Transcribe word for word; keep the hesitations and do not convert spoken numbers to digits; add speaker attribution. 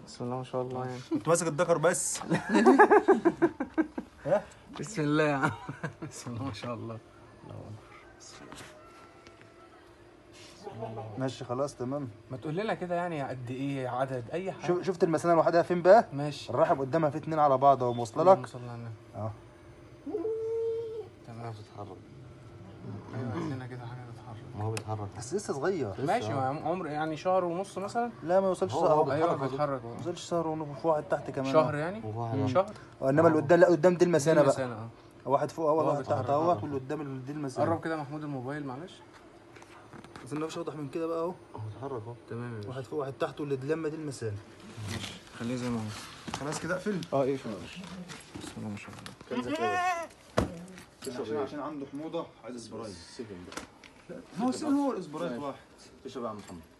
Speaker 1: بسم الله ما شاء الله يعني.
Speaker 2: كنت ماسك الدكر بس. ها
Speaker 1: بسم الله يا عم. بسم الله ما شاء الله.
Speaker 2: ماشي خلاص تمام.
Speaker 1: ما تقول لنا كده يعني قد ايه عدد اي حاجه.
Speaker 2: شوف شفت المثانه لوحدها فين بقى؟
Speaker 1: ماشي.
Speaker 2: الرحم قدامها في اتنين على بعض اهو واصله
Speaker 1: اللهم
Speaker 2: لك.
Speaker 1: صل على النبي.
Speaker 2: اه
Speaker 1: تمام.
Speaker 3: بتتحرك.
Speaker 1: ايوه عندنا كده حاجه بتتحرك.
Speaker 3: ما هو بيتحرك
Speaker 2: بس لسه صغير.
Speaker 1: ماشي. عمر يعني شهر ونص مثلا.
Speaker 2: لا ما يوصلش
Speaker 3: هو-
Speaker 2: شهر.
Speaker 3: هو
Speaker 1: ايوه
Speaker 3: بيتحرك.
Speaker 1: بيتحرك.
Speaker 2: ما يوصلش شهر ونص. واحد تحت كمان.
Speaker 1: شهر يعني.
Speaker 3: وواحد
Speaker 1: شهر.
Speaker 2: انما اللي قدام لا قدام دي المثانه بقى.
Speaker 1: سنة اه.
Speaker 2: واحد فوق اهو
Speaker 1: هو
Speaker 2: واحد تحت
Speaker 1: بيتحرك.
Speaker 2: اهوت واللي قدام دي المثانه.
Speaker 1: قرب كده محمود الموبايل معلش.
Speaker 2: بس ما فيش اوضح من كده بقى اهو.
Speaker 3: هو بيتحرك اهو.
Speaker 1: تمام يا باشا.
Speaker 2: واحد فوق واحد تحت واللي اتلم دي المثانه.
Speaker 1: خليه زي ما هو.
Speaker 2: خلاص كده اقفل.
Speaker 1: اه ايه في بسم الله ما شاء الله.
Speaker 3: كنزك ايه؟
Speaker 2: عشان عشان عنده حموضه عايز سبرايت.
Speaker 3: سيفن بقى.
Speaker 2: هو سن هو الاسبرايت واحد.
Speaker 3: تشرب يا عم محمد.